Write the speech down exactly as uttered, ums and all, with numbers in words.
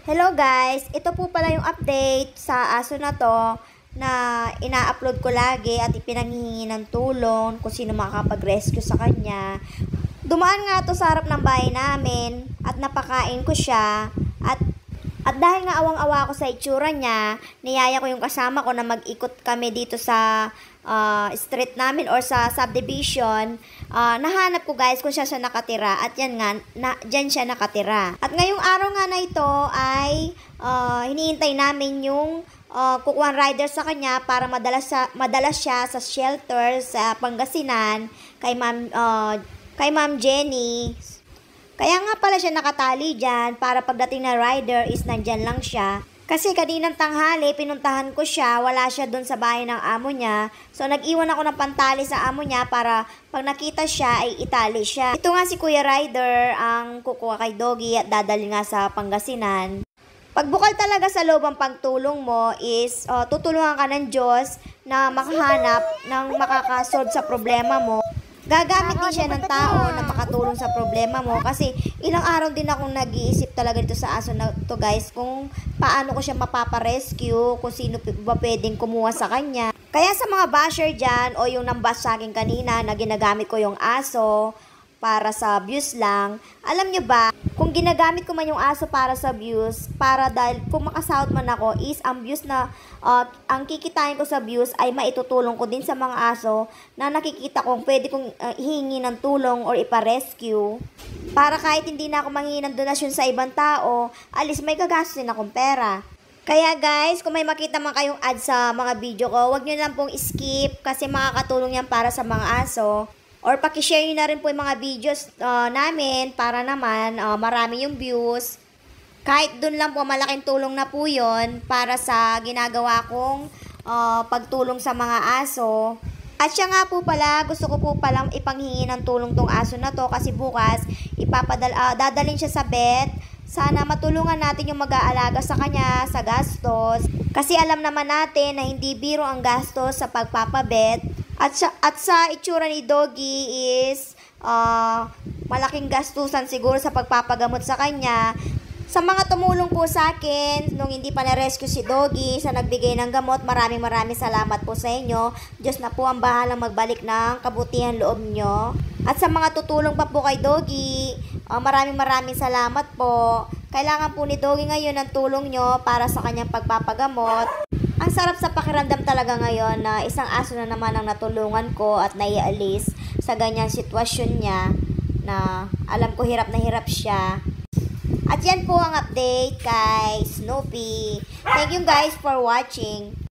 Hello guys, ito po pala yung update sa aso na to na ina-upload ko lagi at ipinanghihingi ng tulong kung sino makakapag-rescue sa kanya. Dumaan nga to sa harap ng bahay namin at napakain ko siya at at dahil nga awang-awa ako sa itsura niya, niyaya ko yung kasama ko na mag-ikot kami dito sa uh, street namin or sa subdivision. Uh, nahanap ko guys kung siya siya nakatira at yan nga, na, dyan siya nakatira. At ngayong araw nga na ito ay uh, hinihintay namin yung uh, kukuhan rider sa kanya para madala, sa, madala siya sa shelter sa Pangasinan kay Ma'am uh, kay Ma'am Jenny. Kaya nga pala siya nakatali dyan para pagdating na rider is nandyan lang siya. Kasi kaninang tanghali, pinuntahan ko siya, wala siya dun sa bahay ng amo niya. So nag-iwan ako ng pantali sa amo niya para pag nakita siya ay itali siya. Ito nga si Kuya Rider ang kukuha kay Doggy at dadali nga sa Pangasinan. Pagbukal talaga sa loob ang pagtulong mo is uh, tutulungan ka ng Diyos na makahanap ng makakasolve sa problema mo. Gagamit din siya ng tao na makatulong sa problema mo kasi ilang araw din akong nag-iisip talaga dito sa aso na to guys kung paano ko siya mapaparescue, kung sino ba pwedeng kumuha sa kanya. Kaya sa mga basher dyan o yung nambas sa akin kanina na ginagamit ko yung aso para sa views lang, alam nyo ba, kung ginagamit ko man yung aso para sa views, para dahil kung makasahod man ako is ang views na, uh, ang kikitain ko sa views ay maitutulong ko din sa mga aso na nakikita kong pwede kong uh, ihingi ng tulong or ipa-rescue. Para kahit hindi na ako manghingi ng donasyon sa ibang tao, alis may gagastos akong pera. Kaya guys, kung may makita man kayong ad sa mga video ko, wag nyo lang pong skip kasi makakatulong yan para sa mga aso. Or pakishare nyo na rin po yung mga videos uh, namin para naman uh, marami yung views. Kahit dun lang po, malaking tulong na po yun para sa ginagawa kong uh, pagtulong sa mga aso. At siya nga po pala, gusto ko po palang ipanghingi ng tulong tong aso na to kasi bukas ipapadal, uh, dadalhin siya sa vet. Sana matulungan natin yung mag-aalaga sa kanya, sa gastos. Kasi alam naman natin na hindi biro ang gastos sa pagpapabet. At sa, at sa itsura ni Doggy is uh, malaking gastusan siguro sa pagpapagamot sa kanya. Sa mga tumulong po sa akin nung hindi pa na-rescue si Doggy, sa nagbigay ng gamot, maraming maraming salamat po sa inyo. Diyos na po ang bahalang magbalik ng kabutihan loob nyo. At sa mga tutulong pa po kay Doggy, uh, maraming maraming salamat po. Kailangan po ni Doggy ngayon ng tulong nyo para sa kanyang pagpapagamot. Ang sarap sa pakiramdam talaga ngayon na isang aso na naman ang natulungan ko at naialis sa ganyang sitwasyon niya na alam ko hirap na hirap siya. At yan po ang update kay Snoopy. Thank you guys for watching.